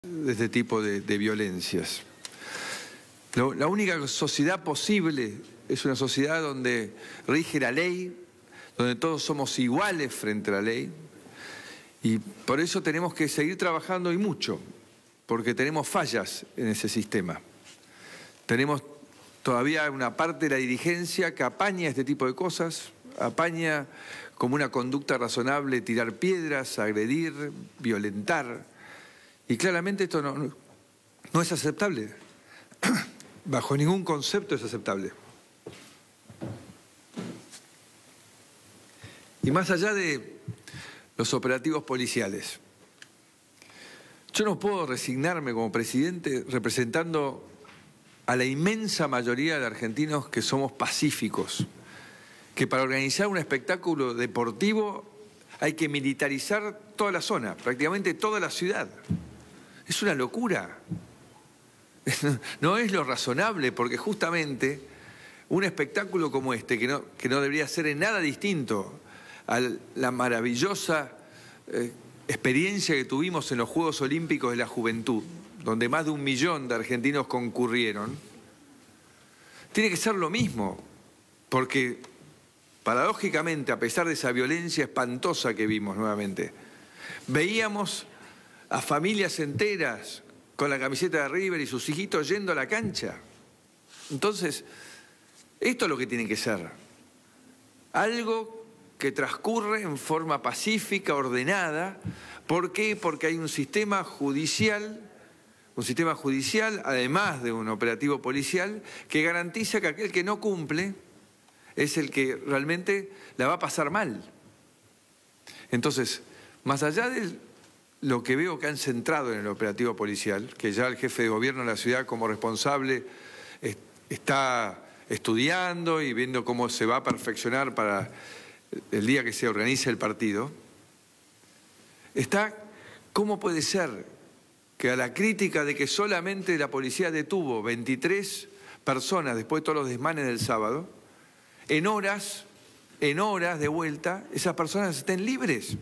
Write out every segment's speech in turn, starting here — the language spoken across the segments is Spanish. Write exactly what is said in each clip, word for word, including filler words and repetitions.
de este tipo de, de violencias. Lo, la única sociedad posible es una sociedad donde rige la ley, donde todos somos iguales frente a la ley, y por eso tenemos que seguir trabajando y mucho, porque tenemos fallas en ese sistema. Tenemos todavía una parte de la dirigencia que apaña este tipo de cosas, apaña como una conducta razonable tirar piedras, agredir, violentar. Y claramente esto no, no es aceptable. Bajo ningún concepto es aceptable. Y más allá de los operativos policiales, yo no puedo resignarme como presidente representando a la inmensa mayoría de argentinos que somos pacíficos, que para organizar un espectáculo deportivo hay que militarizar toda la zona, prácticamente toda la ciudad. Es una locura. No es lo razonable, porque justamente un espectáculo como este, que no, que no debería ser en nada distinto a la maravillosa eh, experiencia que tuvimos en los Juegos Olímpicos de la Juventud, donde más de un millón de argentinos concurrieron, tiene que ser lo mismo, porque paradójicamente, a pesar de esa violencia espantosa que vimos nuevamente, veíamos a familias enteras con la camiseta de River y sus hijitos yendo a la cancha. Entonces, esto es lo que tiene que ser. Algo que transcurre en forma pacífica, ordenada. ¿Por qué? Porque hay un sistema judicial, un sistema judicial, además de un operativo policial, que garantiza que aquel que no cumple es el que realmente la va a pasar mal. Entonces, más allá de lo que veo que han centrado en el operativo policial, que ya el jefe de gobierno de la ciudad como responsable está estudiando y viendo cómo se va a perfeccionar para el día que se organice el partido, está cómo puede ser que a la crítica de que solamente la policía detuvo veintitrés personas después de todos los desmanes del sábado, en horas, en horas de vuelta, esas personas estén libres.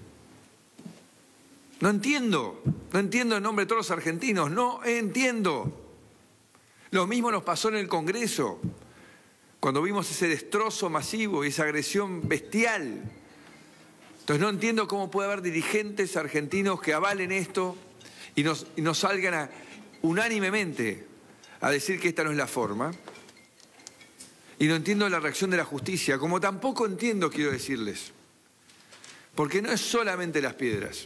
No entiendo, no entiendo en nombre de todos los argentinos, no entiendo. Lo mismo nos pasó en el Congreso, cuando vimos ese destrozo masivo y esa agresión bestial. Entonces no entiendo cómo puede haber dirigentes argentinos que avalen esto y nos, y nos salgan a, unánimemente a decir que esta no es la forma. Y no entiendo la reacción de la justicia, como tampoco entiendo, quiero decirles, porque no es solamente las piedras.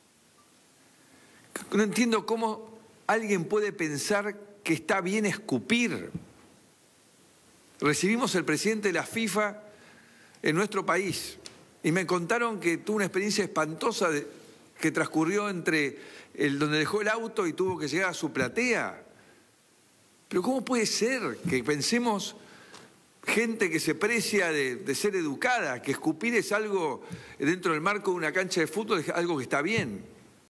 No entiendo cómo alguien puede pensar que está bien escupir. Recibimos al presidente de la FIFA en nuestro país y me contaron que tuvo una experiencia espantosa de, que transcurrió entre el donde dejó el auto y tuvo que llegar a su platea. Pero ¿cómo puede ser que pensemos gente que se precia de, de ser educada, que escupir es algo dentro del marco de una cancha de fútbol, es algo que está bien?